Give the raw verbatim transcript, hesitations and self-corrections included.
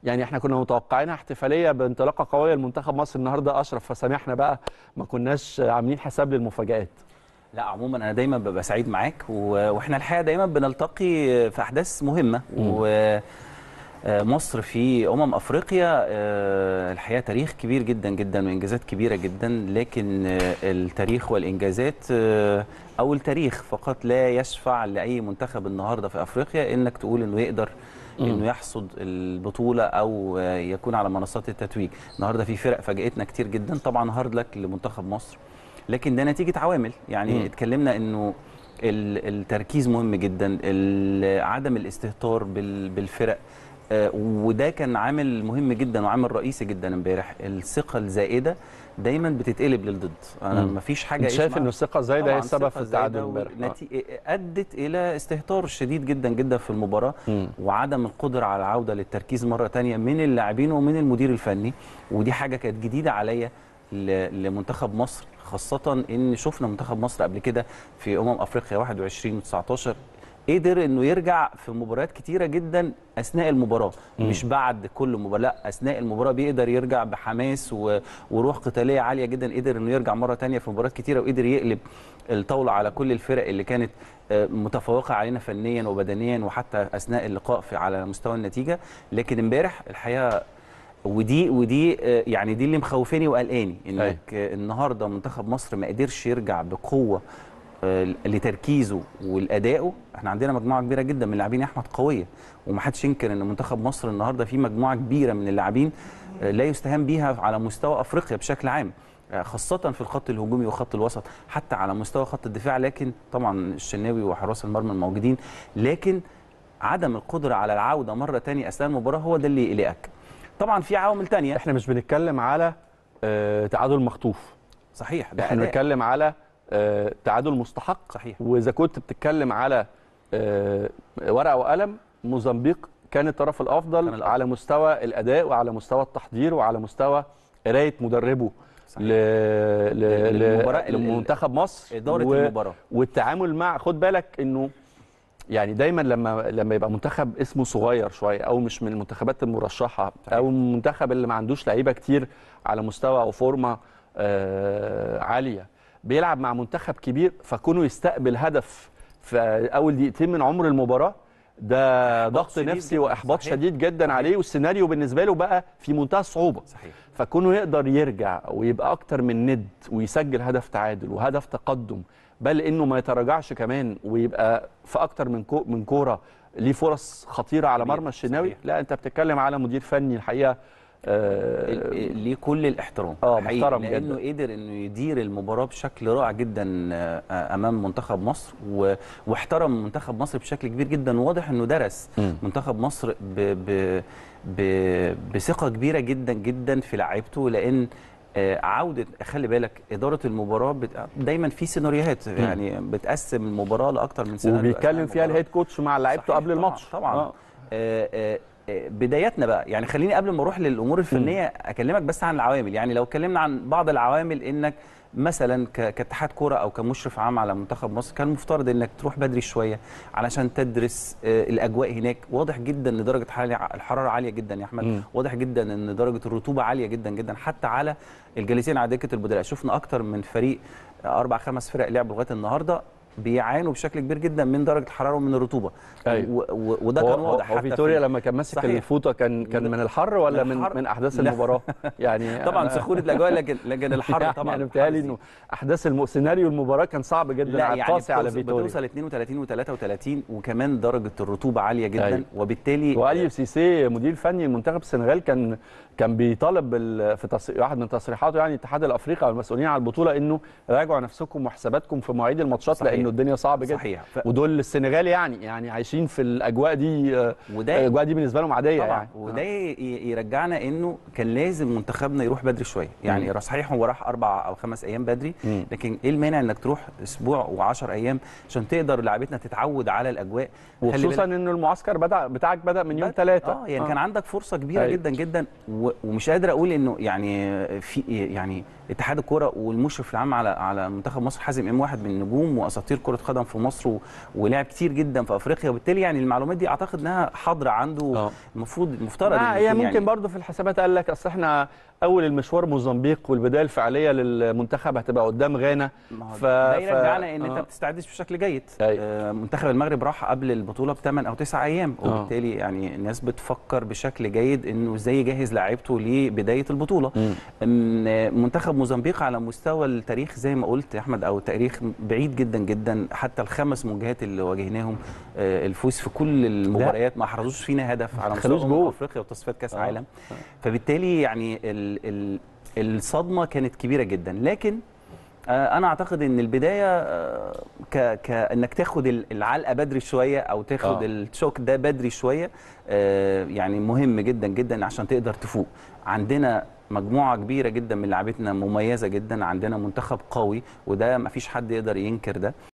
يعني احنا كنا متوقعينها احتفاليه بانطلاقه قويه لمنتخب مصر، النهارده اشرف فسامحنا بقى، ما كناش عاملين حساب للمفاجآت. لا عموما انا دايما ببقى سعيد معاك، واحنا الحقيقه دايما بنلتقي في احداث مهمه. ومصر في امم افريقيا الحقيقه تاريخ كبير جدا جدا وانجازات كبيره جدا، لكن التاريخ والانجازات او التاريخ فقط لا يشفع لاي منتخب النهارده في افريقيا انك تقول انه يقدر انه يحصد البطوله او يكون على منصات التتويج. النهارده في فرق فاجئتنا كتير جدا، طبعا هارد لك لمنتخب مصر، لكن ده نتيجه عوامل. يعني مم. اتكلمنا انه التركيز مهم جدا، عدم الاستهتار بالفرق، وده كان عامل مهم جدا وعامل رئيسي جدا امبارح. الثقه الزائده دايما بتتقلب للضد. انا ما فيش حاجه. انت شايف ان الثقه الزايده هي السبب في التعادل امبارح؟ نتي... ادت الى استهتار شديد جدا جدا في المباراه، مم. وعدم القدره على العوده للتركيز مره ثانيه من اللاعبين ومن المدير الفني، ودي حاجه كانت جديده عليا لمنتخب مصر، خاصه ان شفنا منتخب مصر قبل كده في امم افريقيا واحد وعشرين وتسعتاشر قدر انه يرجع في مباريات كتيره جدا اثناء المباراه، م. مش بعد كل مباراه، لا اثناء المباراه بيقدر يرجع بحماس وروح قتاليه عاليه جدا. قدر انه يرجع مره ثانيه في مباريات كتيره، وقدر يقلب الطاوله على كل الفرق اللي كانت متفوقه علينا فنيا وبدنيا وحتى اثناء اللقاء في على مستوى النتيجه. لكن امبارح الحقيقه ودي ودي يعني دي اللي مخوفاني وقلقاني، انك أي. النهارده منتخب مصر ما قدرش يرجع بقوه لتركيزه والادائه. احنا عندنا مجموعه كبيره جدا من اللاعبين يا احمد قويه، ومحدش ينكر ان منتخب مصر النهارده فيه مجموعه كبيره من اللاعبين لا يستهان بيها على مستوى افريقيا بشكل عام، خاصه في الخط الهجومي وخط الوسط، حتى على مستوى خط الدفاع. لكن طبعا الشناوي وحراس المرمى الموجودين، لكن عدم القدره على العوده مره ثانيه اثناء المباراه هو ده اللي يقلقك. طبعا في عوامل ثانيه. احنا مش بنتكلم على اه تعادل مخطوف، صحيح، ده احنا بنتكلم على اه تعادل مستحق، صحيح. واذا كنت بتتكلم على اه ورقه وقلم، موزمبيق كان الطرف الافضل, كان الأفضل على مستوى الاداء وعلى مستوى التحضير وعلى مستوى قرايه مدربه ل... ل... لمنتخب مصر، اداره و... المباراه والتعامل مع. خد بالك انه يعني دايما لما لما يبقى منتخب اسمه صغير شويه او مش من المنتخبات المرشحه، او المنتخب اللي ما عندوش لعيبه كتير على مستوى او فورمه آه عاليه، بيلعب مع منتخب كبير، فكونه يستقبل هدف في اول دقيقتين من عمر المباراه، ده ضغط نفسي واحباط صحيح. شديد جدا صحيح. عليه، والسيناريو بالنسبه له بقى في منتهى الصعوبه. صحيح. فكونه يقدر يرجع ويبقى اكتر من ند ويسجل هدف تعادل وهدف تقدم، بل انه ما يتراجعش كمان ويبقى في اكتر من كو من كوره ليه فرص خطيره على مرمى الشناوي. لا انت بتتكلم على مدير فني الحقيقه آه ليه كل الاحترام، اه محترم جدا، لانه قدر انه يدير المباراه بشكل رائع جدا امام منتخب مصر، واحترم منتخب مصر بشكل كبير جدا. وواضح انه درس م. منتخب مصر ب ب ب بثقه كبيره جدا جدا في لاعيبته، لان عوده، خلي بالك اداره المباراه بت... دايما في سيناريوهات، يعني بتقسم المباراه لاكثر من سيناريو، وبيتكلم فيها الهيد كوتش مع لعيبته قبل الماتش. طبعا, طبعاً. آه. آه آه بداياتنا بقى، يعني خليني قبل ما اروح للامور الفنيه اكلمك بس عن العوامل. يعني لو اتكلمنا عن بعض العوامل، انك مثلا كاتحاد كوره او كمشرف عام على منتخب مصر كان مفترض انك تروح بدري شويه علشان تدرس الاجواء هناك. واضح جدا ان درجه الحراره عاليه جدا يا احمد، واضح جدا ان درجه الرطوبه عاليه جدا جدا، حتى على الجالسين على دكه البدلاء. شفنا اكتر من فريق، اربع خمس فرق لعبوا لغايه النهارده بيعانوا بشكل كبير جدا من درجه الحراره ومن الرطوبه. أيوة. وده كان واضح حتى فيتوريا لما كان ماسك الفوطه كان كان من الحر ولا من من, من احداث المباراه؟ يعني طبعا سخونه الاجواء، لكن لكن الحر طبعا. انا بيتهيألي انه احداث الم... سيناريو المباراه كان صعب جدا على القاسي يعني على فيتوريا. بتوصل اتنين وتلاتين وتلاتة وتلاتين، وكمان درجه الرطوبه عاليه جدا. أيوة. وبالتالي واليو سيسي مدير فني منتخب السنغال كان كان بيطالب بال... في تص... واحد من تصريحاته يعني الاتحاد الافريقي او المسؤولين عن البطوله انه راجعوا نفسكم وحساباتكم في مواعيد الماتشات، لانه الدنيا صعبه جدا. صحيح. ف... ودول السنغال يعني يعني عايشين في الاجواء دي، الاجواء دي بالنسبه لهم عاديه طبعا. يعني. وده يرجعنا انه كان لازم منتخبنا يروح بدري شويه، يعني مم. صحيح هو راح اربع او خمس ايام بدري، مم. لكن ايه المانع انك تروح اسبوع وعشر ايام عشان تقدر لعيبتنا تتعود على الاجواء، وخصوصا انه المعسكر بدا بتاعك بدا من يوم ثلاثة. اه يعني آه. كان عندك فرصه كبيره أيوة. جدا جدا. ومش قادر اقول انه يعني في يعني اتحاد الكوره والمشرف العام على على منتخب مصر حازم امام واحد من نجوم واساطير كره قدم في مصر ولعب كتير جدا في افريقيا، وبالتالي يعني المعلومات دي اعتقد انها حاضره عنده. أوه. المفروض المفترض آه هي ممكن يعني برضه في الحسابات قال لك اصل احنا اول المشوار موزمبيق والبدايه الفعليه للمنتخب هتبقى قدام غانا، ف ده يرجعنا ان آه. انت ما بتستعدش بشكل جيد. آه منتخب المغرب راح قبل البطوله بثمان او تسع ايام، وبالتالي آه. يعني الناس بتفكر بشكل جيد انه ازاي يجهز لاعيبته لبدايه البطوله. منتخب موزمبيق على مستوى التاريخ زي ما قلت يا احمد، او تاريخ بعيد جدا جدا، حتى الخمس مواجهات اللي واجهناهم الفوز في كل المباريات ما حرزوش فينا هدف على مستوى افريقيا وتصفيات كاس عالم. آه. فبالتالي يعني ال ال الصدمه كانت كبيره جدا، لكن انا اعتقد ان البدايه ك كانك تاخد العلقه بدري شويه او تاخد آه. الشوك ده بدري شويه يعني مهم جدا جدا عشان تقدر تفوق. عندنا مجموعه كبيره جدا من لاعبتنا مميزه جدا، عندنا منتخب قوي وده ما فيش حد يقدر ينكر ده.